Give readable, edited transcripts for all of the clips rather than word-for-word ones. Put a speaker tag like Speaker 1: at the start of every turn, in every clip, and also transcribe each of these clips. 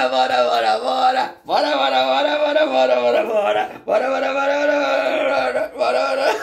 Speaker 1: bora, bora, bora, bora. Bora, bora, bora, bora, bora, bora, bora. Bora, bora, bora, bora, bora, bora.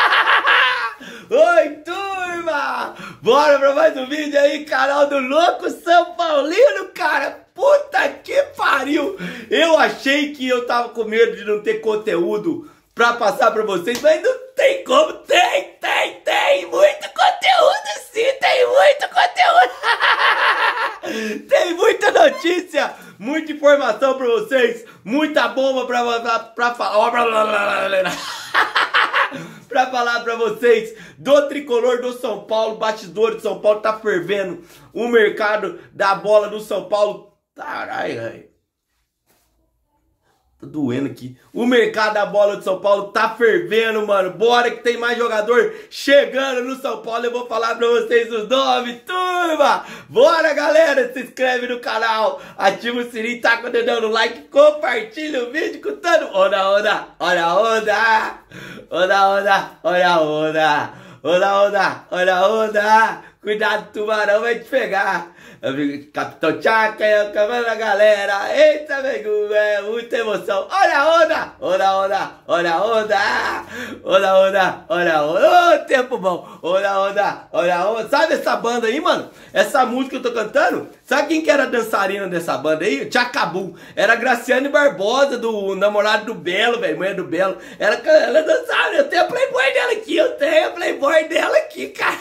Speaker 1: Oi, turma! Bora pra mais um vídeo aí, canal do Louco São Paulino, cara! Puta que pariu! Eu achei que eu tava com medo de não ter conteúdo pra passar pra vocês, mas não tem como! Tem muito conteúdo sim! Tem muito conteúdo! Tem muita notícia, muita informação pra vocês, muita bomba pra falar... Pra falar pra vocês do tricolor do São Paulo, bastidor de São Paulo tá fervendo, o mercado da bola do São Paulo, caralho, tá doendo aqui, o mercado da bola de São Paulo tá fervendo, mano, bora que tem mais jogador chegando no São Paulo, eu vou falar pra vocês os nomes, turma, bora galera, se inscreve no canal, ativa o sininho, tá com o dedão no like, compartilha o vídeo com todo, olha a onda, olha a onda, olha a onda, olha a onda, olha a onda, olha a onda, cuidado, tubarão vai te pegar. Capitão Tchaca é o cavalo da galera. Eita, amigo, é muita emoção. Olha a onda, olha a onda, olha a onda, olha a onda, olha a onda. Ô, tempo bom, olha a onda, olha a onda. Sabe essa banda aí, mano? Essa música que eu tô cantando? Sabe quem que era dançarina dessa banda aí? Tchacabum. Era Graciane Barbosa, do namorado do Belo, velho, mulher do Belo. Ela dançava, eu tenho a Playboy dela aqui, eu tenho a Playboy dela aqui, cara.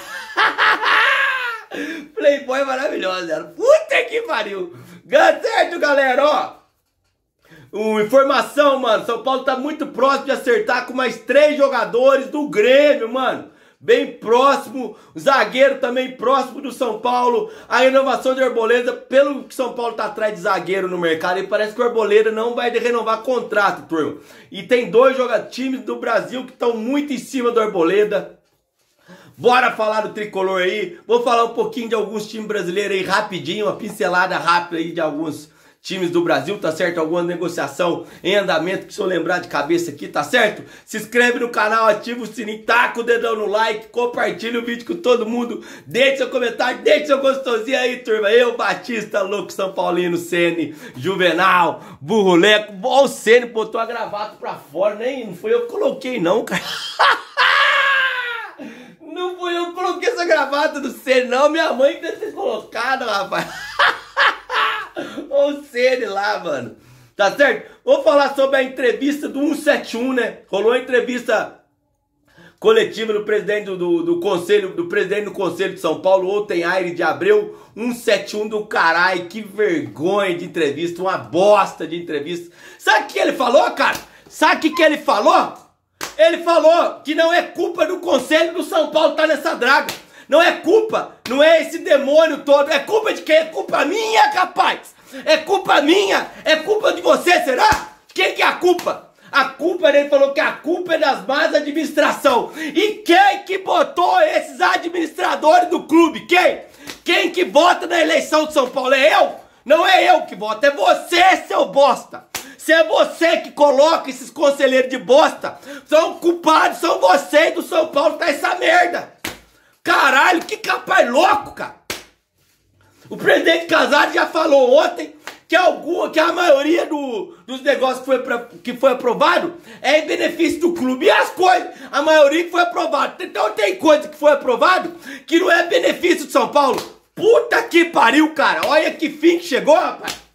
Speaker 1: Playboy maravilhosa, ela. Puta que pariu. Certo, galera, ó. Informação, mano. São Paulo tá muito próximo de acertar com mais 3 jogadores do Grêmio, mano. Bem próximo. O zagueiro também próximo do São Paulo. A renovação de Arboleda, pelo que São Paulo tá atrás de zagueiro no mercado, e parece que o Arboleda não vai renovar contrato, turma. E tem 2 times do Brasil que estão muito em cima do Arboleda. Bora falar do tricolor aí, vou falar um pouquinho de alguns times brasileiros aí rapidinho, uma pincelada rápida aí de alguns times do Brasil, tá certo? Alguma negociação em andamento que se eu lembrar de cabeça aqui, tá certo? Se inscreve no canal, ativa o sininho, taca o dedão no like, compartilha o vídeo com todo mundo, deixe seu comentário, deixe seu gostosinho aí, turma. Eu, Batista, Louco São Paulino, Ceni, Juvenal, Burruleco, o Ceni botou a gravata pra fora, nem não foi eu que coloquei não, cara. Não fui eu que coloquei essa gravata do Ceni, não. Minha mãe que deve ter colocado, rapaz. Olha o Ceni lá, mano. Tá certo? Vou falar sobre a entrevista do 171, né? Rolou a entrevista coletiva do presidente do conselho, do presidente do Conselho de São Paulo, ontem, Aires de Abreu. 171 do caralho. Que vergonha de entrevista. Uma bosta de entrevista. Sabe o que ele falou, cara? Sabe o que ele falou? Ele falou que não é culpa do Conselho do São Paulo estar nessa draga. Não é culpa, não é esse demônio todo. É culpa de quem? É culpa minha, capaz. É culpa minha, é culpa de você, será? Quem que é a culpa? A culpa, ele falou que a culpa é das más administração. E quem que botou esses administradores do clube? Quem? Quem que vota na eleição de São Paulo? É eu? Não é eu que voto, é você, seu bosta. Se é você que coloca esses conselheiros de bosta, são culpados, são vocês do São Paulo, tá essa merda. Caralho, que capaz louco, cara. O presidente Casado já falou ontem que a maioria dos negócios que foi aprovado é em benefício do clube. E as coisas, a maioria que foi aprovado. Então tem coisa que foi aprovado que não é benefício de São Paulo. Puta que pariu, cara. Olha que fim que chegou, rapaz.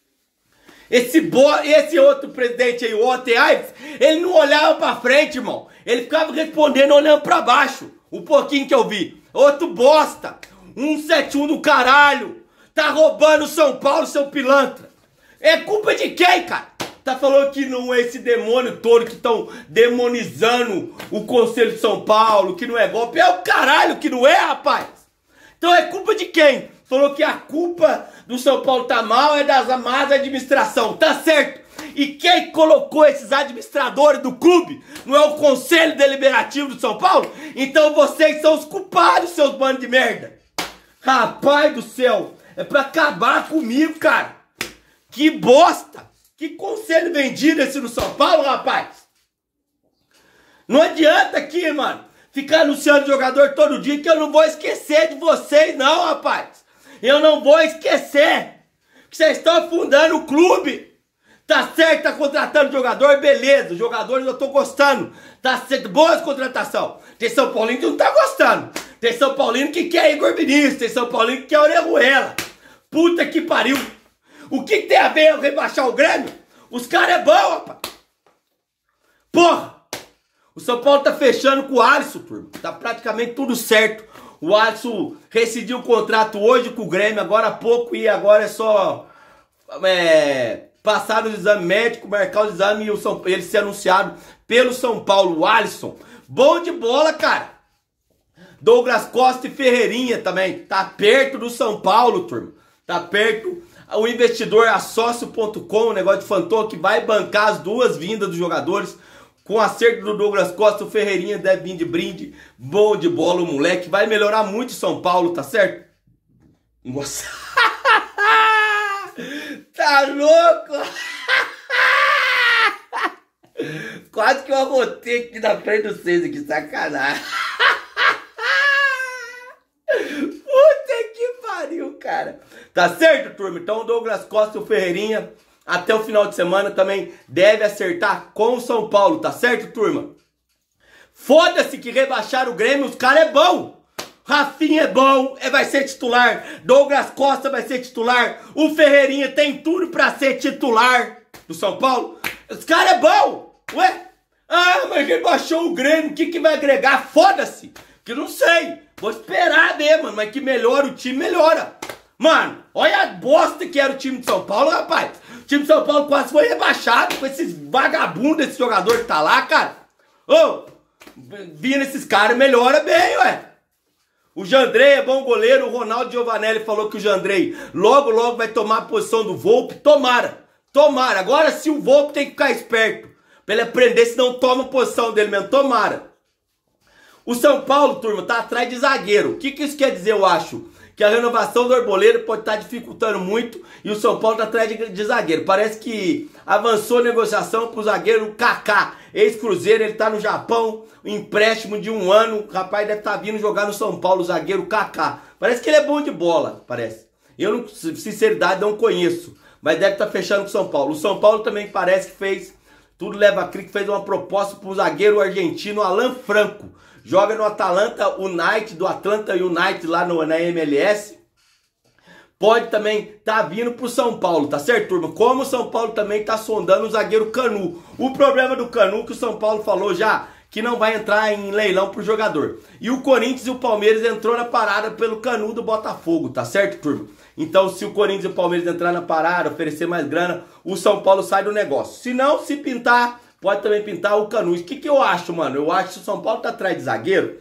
Speaker 1: Esse outro presidente aí, o Ote Aires, ele não olhava pra frente, irmão. Ele ficava respondendo olhando pra baixo. O pouquinho que eu vi. Outro bosta. 171 do caralho. Tá roubando São Paulo, seu pilantra. É culpa de quem, cara? Tá falando que não é esse demônio todo que estão demonizando o Conselho de São Paulo, que não é golpe. É o caralho que não é, rapaz. Então é culpa de quem? Falou que a culpa do São Paulo tá mal é das más administração, tá certo? E quem colocou esses administradores do clube? Não é o Conselho Deliberativo do São Paulo? Então vocês são os culpados, seus bandos de merda. Rapaz do céu, é pra acabar comigo, cara. Que bosta! Que conselho vendido esse no São Paulo, rapaz? Não adianta aqui, mano, ficar anunciando jogador todo dia, que eu não vou esquecer de vocês, não, rapaz. Eu não vou esquecer. Que vocês estão afundando o clube. Tá certo, tá contratando jogador, beleza. Os jogadores eu tô gostando. Tá certo, boas contratação. Tem São Paulino que não tá gostando. Tem São Paulino que quer Igor Vinícius. Tem São Paulino que quer Orejuela. Puta que pariu. O que tem a ver eu rebaixar o Grêmio? Os caras é bom, rapaz. Porra. O São Paulo tá fechando com o Alisson, turma. Tá praticamente tudo certo. O Alisson rescindiu o contrato hoje com o Grêmio, agora há pouco. E agora é só... passar no exame médico, marcar o exame e ele ser anunciado pelo São Paulo. O Alisson, bom de bola, cara. Douglas Costa e Ferreirinha também, tá perto do São Paulo, turma. Tá perto. O investidor Assócio.com, o negócio de Fantoa, que vai bancar as duas vindas dos jogadores. Com o acerto do Douglas Costa, o Ferreirinha deve vir de brinde. Bom de bola o moleque, vai melhorar muito o São Paulo, tá certo? Nossa. Tá louco? Quase que eu arrotei aqui na frente de vocês aqui, sacanagem. Puta que pariu, cara. Tá certo, turma? Então o Douglas Costa e o Ferreirinha, até o final de semana também deve acertar com o São Paulo, tá certo, turma? Foda-se que rebaixaram o Grêmio, os caras é bom. Rafinha é bom, vai ser titular. Douglas Costa vai ser titular. O Ferreirinha tem tudo pra ser titular do São Paulo. Os caras é bom. Ué? Ah, mas rebaixou o Grêmio, o que vai agregar? Foda-se. Que não sei. Vou esperar mesmo, mas que melhora o time, melhora. Mano, olha a bosta que era o time de São Paulo, rapaz. O time de São Paulo quase foi rebaixado com esses vagabundos, esse jogador que tá lá, cara. Ô, vindo esses caras, melhora bem, ué. O Jandrei é bom goleiro, o Ronaldo Giovanelli falou que o Jandrei logo vai tomar a posição do Volpi. Tomara. Agora se o Volpi tem que ficar esperto pra ele aprender, senão toma a posição dele mesmo. Tomara. O São Paulo, turma, tá atrás de zagueiro. O que isso quer dizer, eu acho? Que a renovação do Arboleda pode estar dificultando muito e o São Paulo tá atrás de zagueiro. Parece que avançou a negociação pro zagueiro Kaká, ex-Cruzeiro, ele tá no Japão, empréstimo de 1 ano. O rapaz deve estar vindo jogar no São Paulo, o zagueiro Kaká. Parece que ele é bom de bola, parece. Eu, não, sinceridade, não conheço, mas deve estar fechando com o São Paulo. O São Paulo também parece que fez, tudo leva a crer que fez uma proposta pro zagueiro argentino Alan Franco. Joga no Atlanta United, do Atlanta United lá na MLS. Pode também tá vindo pro São Paulo, tá certo, turma? Como o São Paulo também tá sondando o zagueiro Canu. O problema do Canu que o São Paulo falou já que não vai entrar em leilão pro jogador. E o Corinthians e o Palmeiras entrou na parada pelo Canu do Botafogo, tá certo, turma? Então, se o Corinthians e o Palmeiras entrar na parada, oferecer mais grana, o São Paulo sai do negócio. Se não, se pintar, pode também pintar o Canu. O que eu acho, mano? Eu acho que o São Paulo tá atrás de zagueiro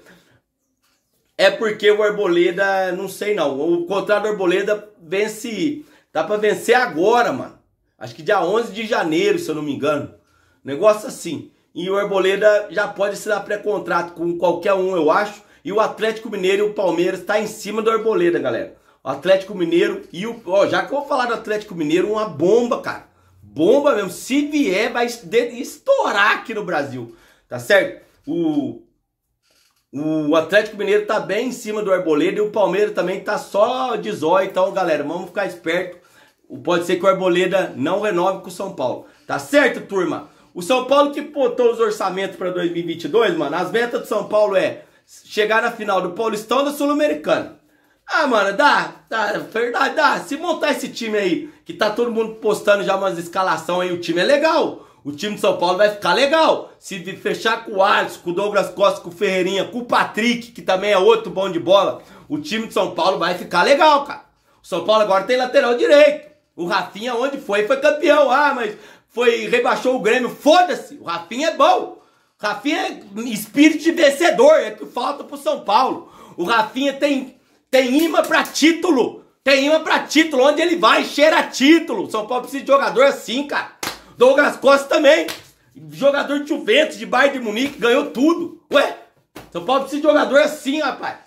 Speaker 1: é porque o Arboleda, não sei não, o contrato do Arboleda vence, dá pra vencer agora, mano. Acho que dia 11 de janeiro, se eu não me engano. Negócio assim. E o Arboleda já pode assinar pré-contrato com qualquer um, eu acho. E o Atlético Mineiro e o Palmeiras tá em cima do Arboleda, galera. O Atlético Mineiro e o... Ó, já que eu vou falar do Atlético Mineiro, uma bomba, cara. Bomba mesmo. Se vier, vai estourar aqui no Brasil. Tá certo? O Atlético Mineiro tá bem em cima do Arboleda e o Palmeiras também tá só de zóio. Então, galera, vamos ficar esperto. Pode ser que o Arboleda não renove com o São Paulo. Tá certo, turma? O São Paulo que botou os orçamentos para 2022, mano, as metas do São Paulo é chegar na final do Paulistão da Sul-Americana. Ah, mano, dá, verdade, dá. Se montar esse time aí, que tá todo mundo postando já umas escalações aí, o time é legal. O time de São Paulo vai ficar legal. Se fechar com o Alisson, com o Douglas Costa, com o Ferreirinha, com o Patrick, que também é outro bom de bola, o time de São Paulo vai ficar legal, cara. O São Paulo agora tem lateral direito. O Rafinha, onde foi campeão. Ah, mas rebaixou o Grêmio. Foda-se, o Rafinha é bom. O Rafinha é espírito de vencedor, é que falta pro São Paulo. O Rafinha tem imã pra título. Tem imã pra título. Onde ele vai, cheira título. São Paulo precisa de jogador assim, cara. Douglas Costa também. Jogador de Juventus, de Bayern de Munique, ganhou tudo. Ué, São Paulo precisa de jogador assim, rapaz.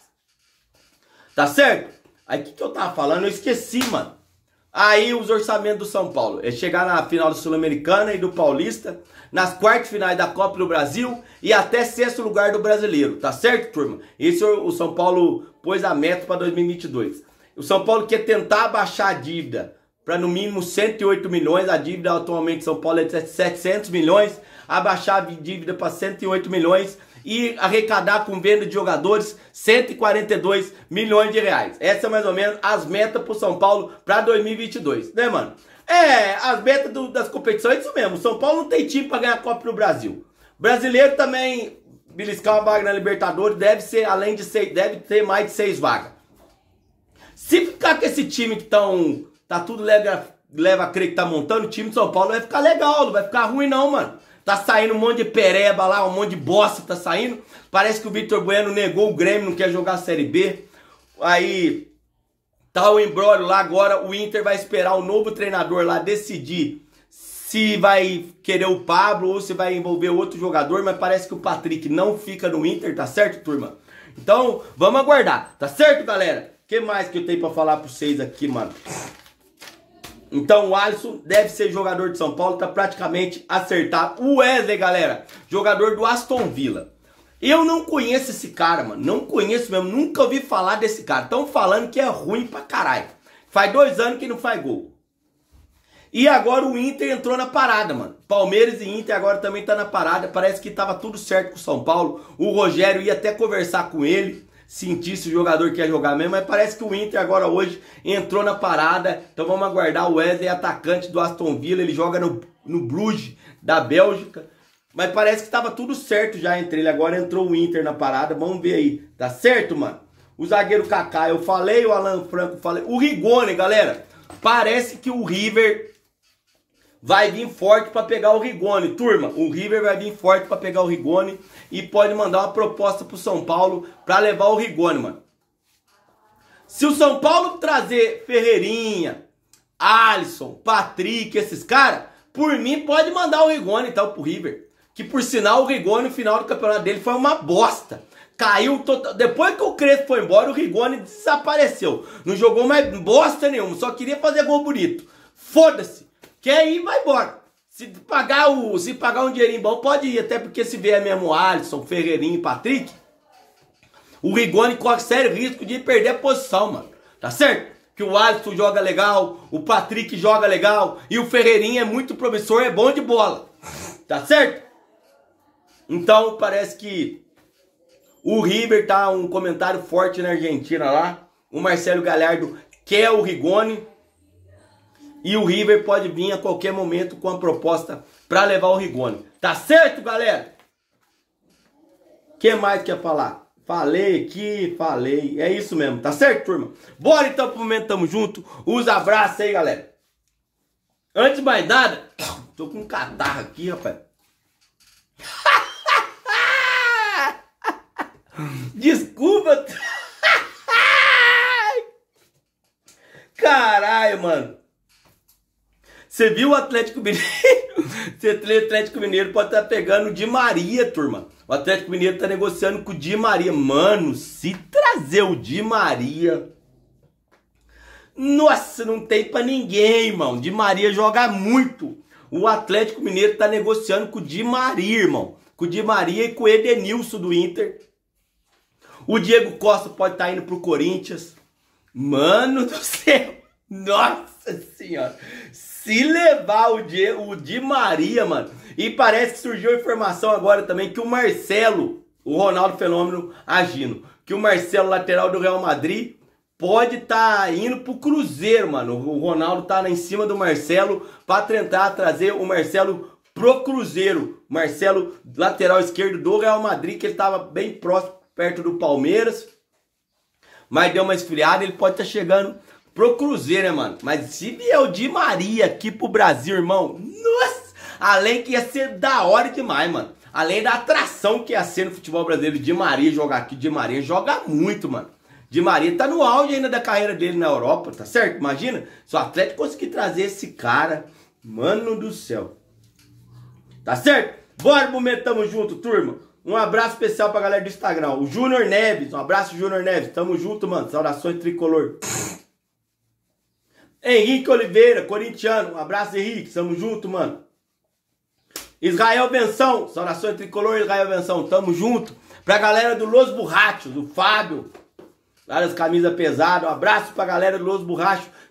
Speaker 1: Tá certo? Aí o que eu tava falando? Eu esqueci, mano. Aí os orçamentos do São Paulo é chegar na final da Sul-Americana e do Paulista, nas quartas finais da Copa do Brasil e até 6º lugar do Brasileiro, tá certo, turma? Esse o São Paulo pôs a meta para 2022. O São Paulo quer tentar abaixar a dívida para no mínimo 108 milhões. A dívida atualmente de São Paulo é de 700 milhões. Abaixar a dívida para 108 milhões e arrecadar com venda de jogadores 142 milhões de reais. Essa é mais ou menos as metas pro São Paulo para 2022, né, mano? As metas das competições é isso mesmo. O São Paulo não tem time para ganhar a Copa do Brasil. Brasileiro também, beliscar uma vaga na Libertadores, deve ser além de 6, deve ter mais de 6 vagas. Se ficar com esse time que tá tudo leva a crer que tá montando, o time de São Paulo vai ficar legal, não vai ficar ruim não, mano. Tá saindo um monte de pereba lá, um monte de bosta tá saindo. Parece que o Vitor Bueno negou o Grêmio, não quer jogar a Série B. Aí tá o imbróglio lá agora, o Inter vai esperar o novo treinador lá decidir se vai querer o Pablo ou se vai envolver outro jogador, mas parece que o Patrick não fica no Inter, tá certo, turma? Então, vamos aguardar, tá certo, galera? O que mais que eu tenho pra falar pra vocês aqui, mano? Então o Alisson deve ser jogador de São Paulo, tá praticamente acertado. O Wesley, galera, jogador do Aston Villa. Eu não conheço esse cara, mano. Não conheço mesmo, nunca ouvi falar desse cara. Estão falando que é ruim pra caralho. Faz 2 anos que não faz gol. E agora o Inter entrou na parada, mano. Palmeiras e Inter agora também tá na parada. Parece que tava tudo certo com o São Paulo. O Rogério ia até conversar com ele, sentir se o jogador quer jogar mesmo, mas parece que o Inter agora hoje entrou na parada. Então vamos aguardar. O Wesley, atacante do Aston Villa, ele joga no Bruges da Bélgica, mas parece que estava tudo certo já entre ele. Agora entrou o Inter na parada, vamos ver aí, tá certo, mano? O zagueiro Kaká, eu falei, o Alan Franco, falei. O Rigoni, galera, parece que o River vai vir forte para pegar o Rigoni, turma. O River vai vir forte para pegar o Rigoni e pode mandar uma proposta pro São Paulo para levar o Rigoni, mano. Se o São Paulo trazer Ferreirinha, Alisson, Patrick, esses caras, por mim pode mandar o Rigoni então pro River. Que por sinal o Rigoni no final do campeonato dele foi uma bosta. Caiu total. Depois que o Crespo foi embora, o Rigoni desapareceu. Não jogou mais bosta nenhuma, só queria fazer gol bonito. Foda-se. Quer ir, vai embora. Se pagar um dinheirinho bom, pode ir. Até porque se vier mesmo Alisson, Ferreirinha e Patrick, o Rigoni corre sério risco de perder a posição, mano. Tá certo? Que o Alisson joga legal, o Patrick joga legal e o Ferreirinha é muito promissor, é bom de bola. Tá certo? Então parece que o River tá um comentário forte na Argentina lá. O Marcelo Gallardo quer o Rigoni. E o River pode vir a qualquer momento com a proposta para levar o Rigoni. Tá certo, galera? O que mais quer falar? Falei aqui, falei. É isso mesmo, tá certo, turma? Bora então pro momento, tamo junto. Os abraços aí, galera. Antes de mais nada, tô com um catarro aqui, rapaz. Desculpa. Caralho, mano. Você viu o Atlético Mineiro? O Atlético Mineiro pode estar pegando o Di Maria, turma. O Atlético Mineiro tá negociando com o Di Maria. Mano, se trazer o Di Maria... Nossa, não tem pra ninguém, irmão. Di Maria joga muito. O Atlético Mineiro tá negociando com o Di Maria, irmão. Com o Di Maria e com o Edenilson do Inter. O Diego Costa pode estar indo pro Corinthians. Mano do céu. Nossa senhora. Se levar o Di Maria, mano. E parece que surgiu a informação agora também que o Marcelo, o Ronaldo Fenômeno agindo, que o Marcelo, lateral do Real Madrid, pode estar indo pro Cruzeiro, mano. O Ronaldo tá lá em cima do Marcelo para tentar trazer o Marcelo pro Cruzeiro. Marcelo, lateral esquerdo do Real Madrid, que ele tava bem próximo, perto do Palmeiras. Mas deu uma esfriada, ele pode estar chegando pro Cruzeiro, né, mano? Mas se vier o Di Maria aqui pro Brasil, irmão, nossa! Além que ia ser da hora demais, mano. Além da atração que ia ser no futebol brasileiro, Di Maria jogar aqui. Di Maria joga muito, mano. Di Maria tá no auge ainda da carreira dele na Europa, tá certo? Imagina, se o Atlético conseguir trazer esse cara, mano do céu. Tá certo? Bora, momento, tamo junto, turma. Um abraço especial pra galera do Instagram. O Júnior Neves, um abraço, Júnior Neves. Tamo junto, mano. Saudações tricolor. Henrique Oliveira, corintiano. Um abraço, Henrique. Tamo junto, mano. Israel Benção. Saudações tricolor, Israel Benção. Tamo junto. Pra galera do Los Burrachos, o Fábio. Lá das camisas pesadas. Um abraço pra galera do Los Burrachos.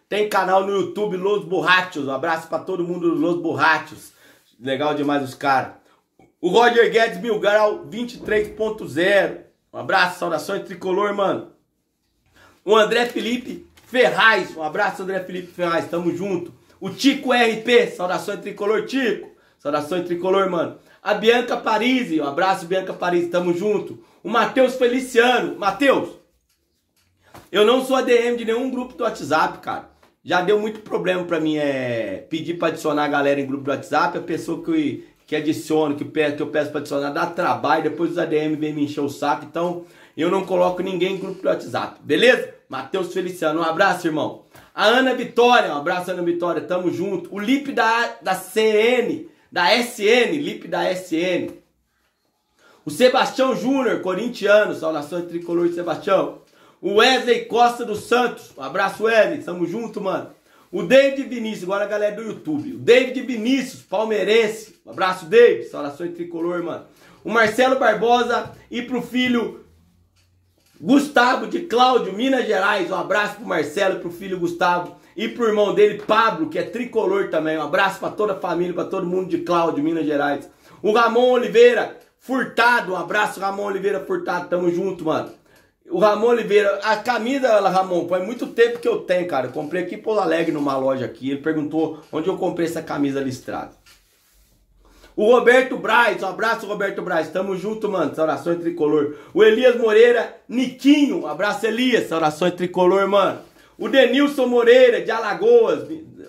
Speaker 1: Tem canal no YouTube, Los Borrachos. Um abraço pra todo mundo dos Los Borrachos. Legal demais os caras. O Roger Guedes Mil Grau 23.0. Um abraço, saudações tricolor, mano. O André Felipe Ferraz. Um abraço, André Felipe Ferraz. Tamo junto. O Tico RP. Saudações tricolor, Tico. Saudações tricolor, mano. A Bianca Parisi. Um abraço, Bianca Parisi. Tamo junto. O Matheus Feliciano. Matheus, eu não sou ADM de nenhum grupo do WhatsApp, cara. Já deu muito problema pra mim pedir pra adicionar a galera em grupo do WhatsApp. A pessoa que adiciona, que eu peço pra adicionar, dá trabalho. Depois os ADM vêm me encher o saco. Então, eu não coloco ninguém em grupo do WhatsApp. Beleza? Matheus Feliciano, um abraço, irmão. A Ana Vitória, um abraço, Ana Vitória. Tamo junto. O Lipe da CN, da SN, Lipe da SN. O Sebastião Júnior, corintiano. Saudações tricolor de Sebastião. O Wesley Costa dos Santos. Um abraço, Wesley. Tamo junto, mano. O David Vinícius, agora a galera do YouTube. O David Vinícius, palmeirense. Um abraço, David. Saudações tricolor, mano. O Marcelo Barbosa e pro filho Gustavo de Cláudio, Minas Gerais. Um abraço pro Marcelo e pro filho Gustavo. E pro irmão dele, Pablo, que é tricolor também. Um abraço pra toda a família, pra todo mundo de Cláudio, Minas Gerais. O Ramon Oliveira Furtado. Um abraço, Ramon Oliveira Furtado. Tamo junto, mano. O Ramon Oliveira, a camisa, Ramon, faz muito tempo que eu tenho, cara. Eu comprei aqui em Pouso Alegre, numa loja aqui. Ele perguntou onde eu comprei essa camisa listrada. O Roberto Braz, um abraço, Roberto Braz. Tamo junto, mano. Saudações tricolor. O Elias Moreira Niquinho, um abraço, Elias. Saudações tricolor, mano. O Denilson Moreira, de Alagoas.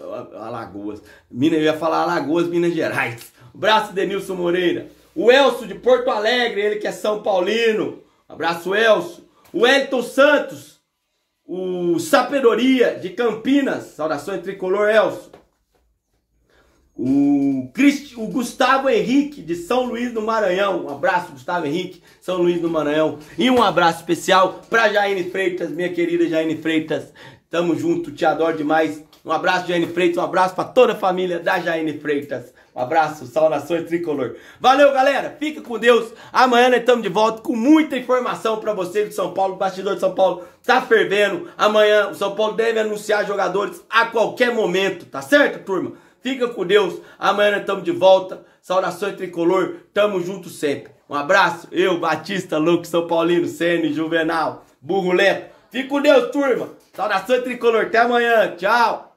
Speaker 1: Eu ia falar Alagoas, Minas Gerais. Um abraço, Denilson Moreira. O Elcio, de Porto Alegre, ele que é São Paulino. Um abraço, Elcio. O Elton Santos, o Sapedoria de Campinas, saudações tricolor, Elcio. O Gustavo Henrique de São Luís do Maranhão, um abraço, Gustavo Henrique, São Luís do Maranhão. E um abraço especial para Jaine Freitas, minha querida Jaine Freitas. Tamo junto, te adoro demais. Um abraço, Jaine Freitas, um abraço para toda a família da Jaine Freitas. Um abraço, saudações tricolor. Valeu, galera. Fica com Deus. Amanhã nós estamos de volta com muita informação para vocês de São Paulo. O bastidor de São Paulo tá fervendo. Amanhã o São Paulo deve anunciar jogadores a qualquer momento. Tá certo, turma? Fica com Deus. Amanhã nós estamos de volta. Saudações tricolor. Tamo junto sempre. Um abraço. Eu, Batista, Louco, São Paulino, Sene, Juvenal, Burro Leto. Fica com Deus, turma. Saudações tricolor. Até amanhã. Tchau.